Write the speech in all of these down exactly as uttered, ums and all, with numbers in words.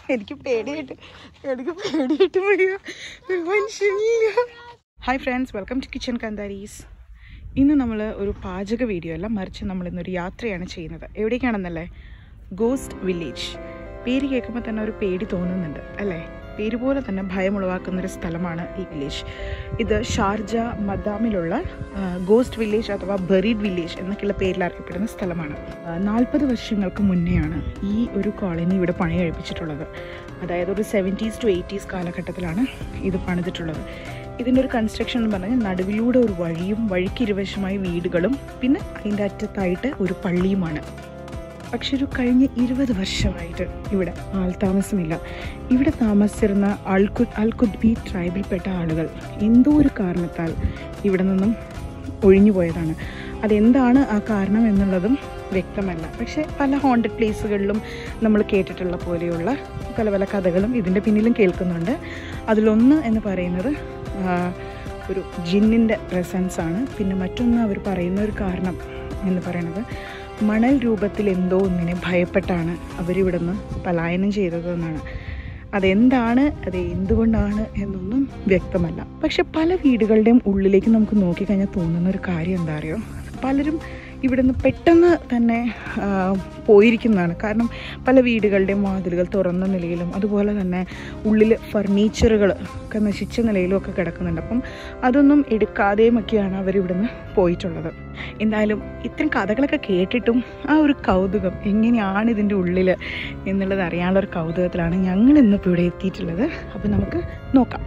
എനിക്ക് പേടിയായിട്ട് എനിക്ക് പേടിയായിട്ട് വയ്യ, ഒരു മനുഷ്യനില്ല. Hi friends, welcome to kitchen Kantharis. ഇന്ന് നമ്മൾ ഒരു പാചക വീഡിയോ അല്ല, മറിച്ച് നമ്മൾ ഇന്നൊരു യാത്രയാണ് ചെയ്യുന്നത്. എവിടേക്കാണെന്നല്ലേ? Ghost village. പേര് കേൾക്കുമ്പോൾ തന്നെ ഒരു പേടി തോന്നുന്നുണ്ട് അല്ലേ? പേര് പോലെ തന്നെ ഭയമുളവാക്കുന്നൊരു സ്ഥലമാണ് ഈ വില്ലേജ്. ഇത് ഷാർജ മദാമിലുള്ള ഗോസ്റ്റ് വില്ലേജ് അഥവാ ബറീഡ് വില്ലേജ് എന്നൊക്കെയുള്ള പേരിൽ അറിയപ്പെടുന്ന സ്ഥലമാണ്. നാൽപ്പത് വർഷങ്ങൾക്ക് മുന്നെയാണ് ഈ ഒരു കോളനി ഇവിടെ പണി കഴിപ്പിച്ചിട്ടുള്ളത്. അതായത് ഒരു സെവൻറ്റീസ് ടു എയ്റ്റീസ് കാലഘട്ടത്തിലാണ് ഇത് പണിതിട്ടുള്ളത്. ഇതിൻ്റെ ഒരു കൺസ്ട്രക്ഷൻ എന്ന് പറഞ്ഞാൽ നടുവിലൂടെ ഒരു വഴിയും വഴിക്കിരുവശമായി വീടുകളും പിന്നെ അതിൻ്റെ അറ്റത്തായിട്ട് ഒരു പള്ളിയുമാണ്. പക്ഷെ ഒരു കഴിഞ്ഞ ഇരുപത് വർഷമായിട്ട് ഇവിടെ ആൾതാമസമില്ല. ഇവിടെ താമസിച്ചിരുന്ന അൽകുദ് അൽകുദ്ബി ട്രൈബിൽപ്പെട്ട ആളുകൾ എന്തോ ഒരു കാരണത്താൽ ഇവിടെ നിന്നും ഒഴിഞ്ഞു പോയതാണ്. അതെന്താണ് ആ കാരണം എന്നുള്ളതും വ്യക്തമല്ല. പക്ഷേ പല ഹോണ്ടഡ് പ്ലേസുകളിലും നമ്മൾ കേട്ടിട്ടുള്ള പോലെയുള്ള പല പല കഥകളും ഇതിൻ്റെ പിന്നിലും കേൾക്കുന്നുണ്ട്. അതിലൊന്ന് എന്ന് പറയുന്നത് ഒരു ജിന്നിൻ്റെ പ്രസൻസ് ആണ്. പിന്നെ മറ്റൊന്ന് അവർ പറയുന്ന ഒരു കാരണം എന്ന് പറയുന്നത് മണൽ രൂപത്തിൽ എന്തോ ഒന്നിനെ ഭയപ്പെട്ടാണ് അവരിവിടെ നിന്ന് പലായനം ചെയ്തതെന്നാണ്. അതെന്താണ്, അത് എന്തുകൊണ്ടാണ് എന്നൊന്നും വ്യക്തമല്ല. പക്ഷെ പല വീടുകളുടെയും ഉള്ളിലേക്ക് നമുക്ക് നോക്കിക്കഴിഞ്ഞാൽ തോന്നുന്ന ഒരു കാര്യം എന്താ അറിയോ? പലരും ഇവിടെ നിന്ന് പെട്ടെന്ന് തന്നെ പോയിരിക്കുന്നതാണ്. കാരണം പല വീടുകളുടെയും വാതിലുകൾ തുറന്ന നിലയിലും അതുപോലെ തന്നെ ഉള്ളിൽ ഫർണിച്ചറുകൾ ഒക്കെ നശിച്ച നിലയിലും ഒക്കെ കിടക്കുന്നുണ്ട്. അപ്പം അതൊന്നും എടുക്കാതെയും ഒക്കെയാണ് അവരിവിടെ നിന്ന് പോയിട്ടുള്ളത്. എന്തായാലും ഇത്തരം കഥകളൊക്കെ കേട്ടിട്ടും ആ ഒരു കൗതുകം എങ്ങനെയാണ് ഇതിൻ്റെ ഉള്ളിൽ എന്നുള്ളത് അറിയാനുള്ളൊരു കൗതുകത്തിലാണ് ഞങ്ങൾ ഇന്നിപ്പോൾ ഇവിടെ എത്തിയിട്ടുള്ളത്. അപ്പം നമുക്ക് നോക്കാം.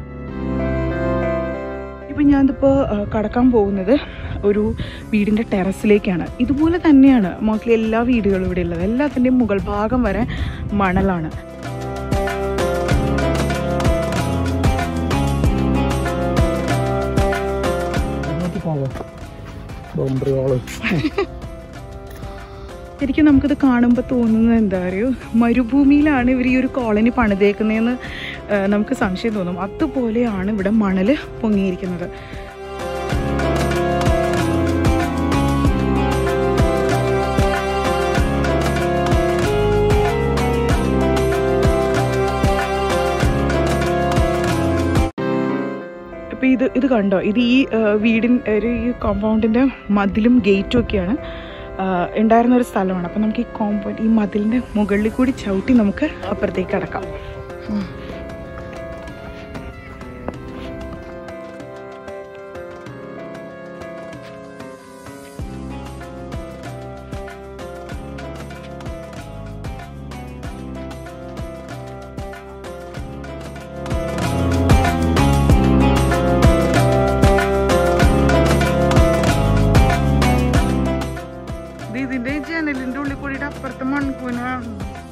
ഇപ്പം ഞാനിപ്പോൾ കടക്കാൻ പോകുന്നത് ഒരു വീടിൻ്റെ ടെറസിലേക്കാണ്. ഇതുപോലെ തന്നെയാണ് മോസ്റ്റ്ലി എല്ലാ വീടുകളും ഇവിടെ ഉള്ളത്. എല്ലാത്തിൻ്റെയും മുകൾ ഭാഗം വരെ മണലാണ്. ശരിക്കും നമുക്കിത് കാണുമ്പോൾ തോന്നുന്നത് എന്താ അറിയോ? മരുഭൂമിയിലാണ് ഇവർ ഈ ഒരു കോളനി പണിതേക്കുന്നതെന്ന് നമുക്ക് സംശയം തോന്നും. അതുപോലെയാണ് ഇവിടെ മണൽ പൊങ്ങിയിരിക്കുന്നത്. അപ്പോൾ ഇത് ഇത് കണ്ടോ? ഇത് ഈ വീടിൻ ഒരു ഈ കോമ്പൗണ്ടിൻ്റെ മതിലും ഗേറ്റും ഒക്കെയാണ് ഉണ്ടായിരുന്ന ഒരു സ്ഥലമാണ്. അപ്പോൾ നമുക്ക് ഈ കോമ്പൗണ്ട് ഈ മതിലിൻ്റെ മുകളിൽ കൂടി ചവിട്ടി നമുക്ക് അപ്പുറത്തേക്ക് കടക്കാം. ഇതിൻ്റെ ജനലിൻ്റെ ഉള്ളിൽ കൂടിയിട്ട് അപ്പുറത്തെ മൺകൂനാണ്.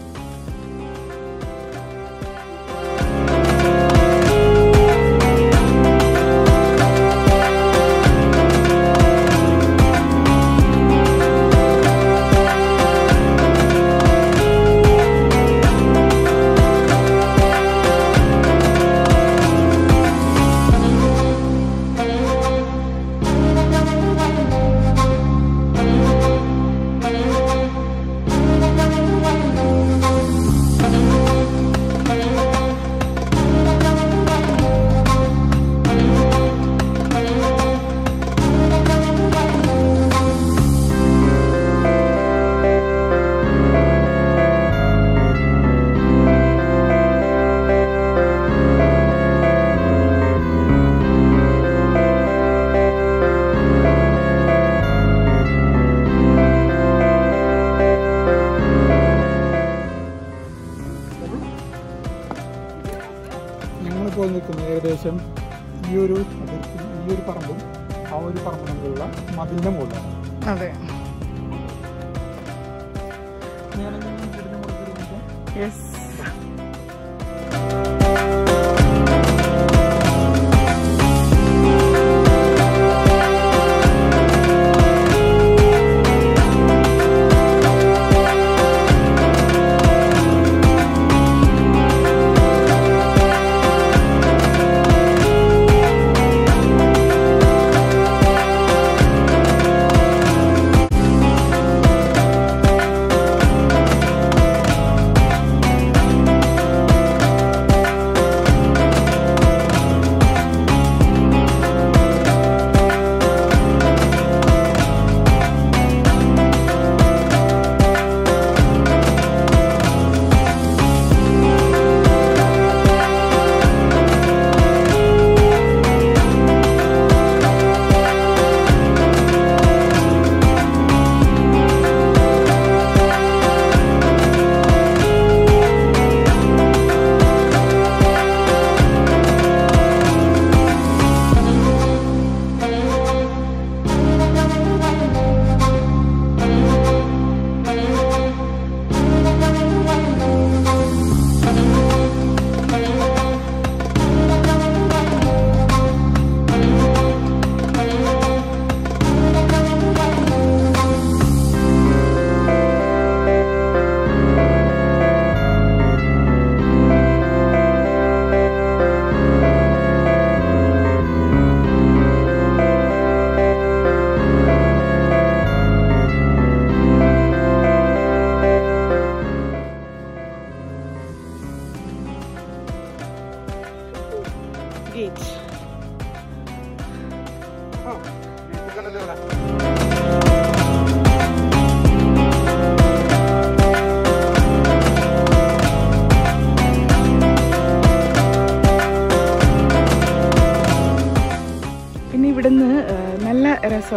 ഞങ്ങളിപ്പോൾ നിൽക്കുന്നത് ഏകദേശം ഈ ഒരു ഈ ഒരു പറമ്പും ആ ഒരു പറമ്പും തമ്മിലുള്ള മതിലിൻ്റെ മുകളിലാണ്. അതെ, യെസ്.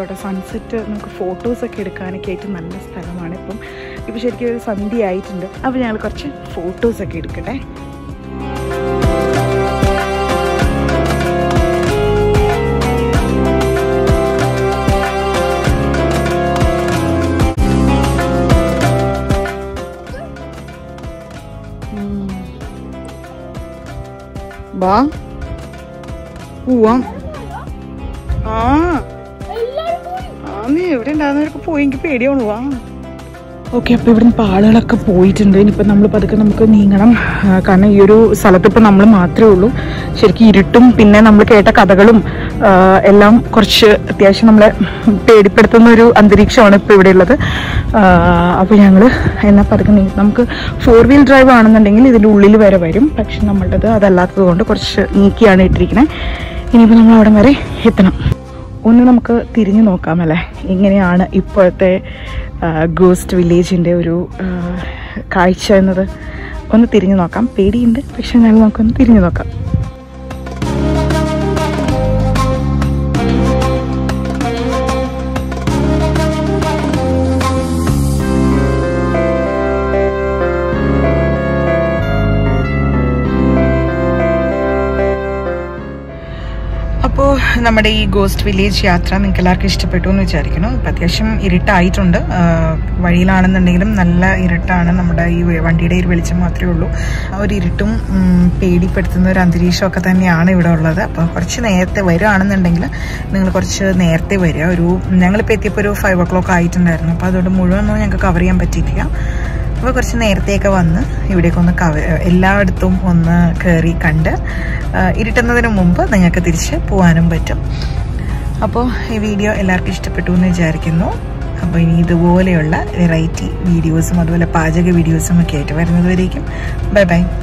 കേട്ടോ. സൺസെറ്റ് നമുക്ക് ഫോട്ടോസൊക്കെ എടുക്കാനൊക്കെ ആയിട്ട് നല്ല സ്ഥലമാണ്. ഇപ്പം ഇപ്പം ശരിക്കും ഒരു സന്ധ്യ ആയിട്ടുണ്ട്. അപ്പോൾ ഞങ്ങൾ കുറച്ച് ഫോട്ടോസൊക്കെ എടുക്കട്ടെ. വാ പോവാം. ആ ആ നീ എവിടെ ഉണ്ടാകുന്നവരൊക്കെ പോയി എനിക്ക് പേടിയാവണു. വാ. ഓക്കെ, അപ്പോൾ ഇവിടുന്ന് ഇപ്പോൾ ആളുകളൊക്കെ പോയിട്ടുണ്ട്. ഇനിയിപ്പോൾ നമ്മൾ പതുക്കെ നമുക്ക് നീങ്ങണം. കാരണം ഈ ഒരു സ്ഥലത്ത് ഇപ്പോൾ നമ്മൾ മാത്രമേ ഉള്ളൂ. ശരിക്കും ഇരുട്ടും പിന്നെ നമ്മൾ കേട്ട കഥകളും എല്ലാം കുറച്ച് അത്യാവശ്യം നമ്മളെ പേടിപ്പെടുത്തുന്ന ഒരു അന്തരീക്ഷമാണ് ഇപ്പോൾ ഇവിടെ ഉള്ളത്. അപ്പോൾ ഞങ്ങൾ എന്നാൽ പതുക്കെ നീ നമുക്ക് ഫോർ വീൽ ഡ്രൈവ് ആണെന്നുണ്ടെങ്കിൽ ഇതിൻ്റെ ഉള്ളിൽ വരെ വരും. പക്ഷെ നമ്മളുടേത് അതല്ലാത്തത് കൊണ്ട് കുറച്ച് നീക്കിയാണ് ഇട്ടിരിക്കുന്നത്. ഇനിയിപ്പോൾ നമ്മൾ അവിടെ വരെ എത്തണം. ഒന്ന് നമുക്ക് തിരിഞ്ഞു നോക്കാമല്ലേ എങ്ങനെയാണ് ഇപ്പോഴത്തെ ഗോസ്റ്റ് വില്ലേജിൻ്റെ ഒരു കാഴ്ച എന്നത്. ഒന്ന് തിരിഞ്ഞു നോക്കാം. പേടിയുണ്ട്, പക്ഷെ എന്നാലും നമുക്കൊന്ന് തിരിഞ്ഞു നോക്കാം. അപ്പോൾ നമ്മുടെ ഈ ഗോസ്റ്റ് വില്ലേജ് യാത്ര നിങ്ങൾക്ക് എല്ലാവർക്കും ഇഷ്ടപ്പെട്ടു എന്ന് വിചാരിക്കുന്നു. ഇപ്പം അത്യാവശ്യം ഇരുട്ടായിട്ടുണ്ട്. വഴിയിലാണെന്നുണ്ടെങ്കിലും നല്ല ഇരുട്ടാണ്. നമ്മുടെ ഈ വണ്ടിയുടെ ഒരു വെളിച്ചം മാത്രമേ ഉള്ളൂ. ആ ഒരു ഇരുട്ടും പേടിപ്പെടുത്തുന്ന ഒരു അന്തരീക്ഷമൊക്കെ തന്നെയാണ് ഇവിടെ ഉള്ളത്. അപ്പോൾ കുറച്ച് നേരത്തെ വരികയാണെന്നുണ്ടെങ്കിൽ നിങ്ങൾ കുറച്ച് നേരത്തെ വരിക. ഒരു ഞങ്ങളിപ്പോൾ എത്തിയപ്പോൾ ഒരു ഫൈവ് ഓ ക്ലോക്ക് ആയിട്ടുണ്ടായിരുന്നു. അപ്പോൾ അതുകൊണ്ട് മുഴുവനൊന്നും ഞങ്ങൾക്ക് കവർ ചെയ്യാൻ പറ്റിയിട്ടില്ല. അപ്പോൾ കുറച്ച് നേരത്തെയൊക്കെ വന്ന് ഇവിടേക്ക് ഒന്ന് കവ എല്ലായിടത്തും ഒന്ന് കയറി കണ്ട് ഇരുട്ടുന്നതിന് മുമ്പ് നിങ്ങൾക്ക് തിരിച്ച് പോകാനും പറ്റും. അപ്പോൾ ഈ വീഡിയോ എല്ലാവർക്കും ഇഷ്ടപ്പെട്ടു എന്ന് വിചാരിക്കുന്നു. അപ്പോൾ ഇനി ഇതുപോലെയുള്ള വെറൈറ്റി വീഡിയോസും അതുപോലെ പാചക വീഡിയോസും ഒക്കെ ആയിട്ട് വരുന്നതുവരേക്കും ബൈ ബൈ.